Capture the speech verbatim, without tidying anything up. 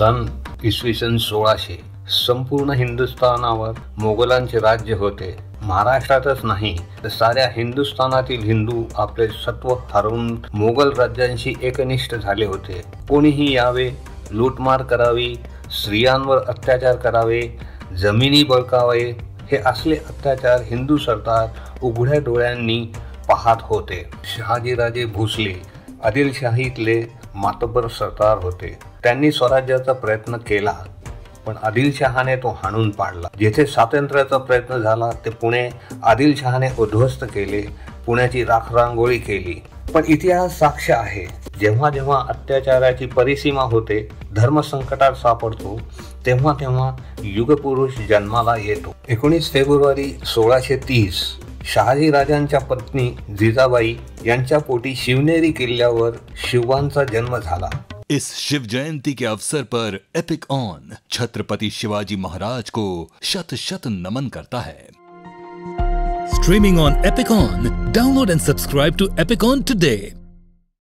सन इसवी सन सोळाशे संपूर्ण हिंदुस्थानावर मोगलांचे राज्य होते. महाराष्ट्रातच नाही तर साऱ्या हिंदुस्थानातील हिंदू आपले सत्व हरवून मोगल राज्यांशी एकनिष्ठ झाले होते. कोणीही यावे, लूटमार करावी, स्त्रियांवर अत्याचार करावे, जमिनी बळकावे, हे असले अत्याचार हिंदू सरदार उघड्या डोळ्यांनी पाहत होते. शहाजीराजे भोसले आदिलशाहीतले मातबर सरदार होते. त्यांनी स्वराज्याचा प्रयत्न केला, पण आदिलशहाने तो हाणून पाडला. जेथे स्वातंत्र्याचा प्रयत्न झाला ते पुणे आदिलशहाने उद्ध्वस्त केले, पुण्याची राखरांगोळी केली. पण इतिहास साक्ष आहे, जेव्हा जेव्हा अत्याचाराची परिसीमा होते, धर्मसंकटात सापडतो, तेव्हा तेव्हा युगपुरुष जन्माला येतो. एकोणीस फेब्रुवारी सोळाशे तीस शहाजी राजांच्या पत्नी जिजाबाई यांच्या पोटी शिवनेरी किल्ल्यावर शिवांचा जन्म झाला. इस शिव जयंती के अवसर पर एपिक ऑन छत्रपति शिवाजी महाराज को शत शत नमन करता है. Streaming on Epic On. Download and subscribe to Epic On today.